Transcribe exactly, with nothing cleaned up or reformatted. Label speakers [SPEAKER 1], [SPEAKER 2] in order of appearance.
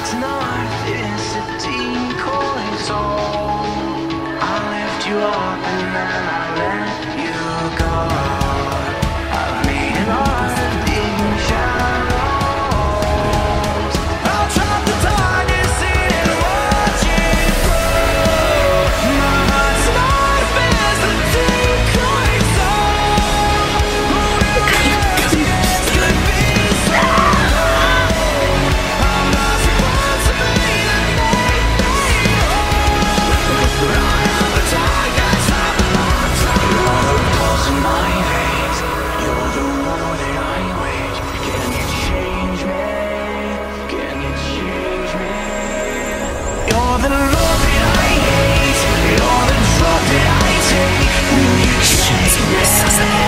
[SPEAKER 1] heart's not is a decoy soul. I lift you up and then I let you go. I've made an art of digging shallows. I'll drop the darkness in and watch it grow. My heart's not is a decoy soul.
[SPEAKER 2] Shins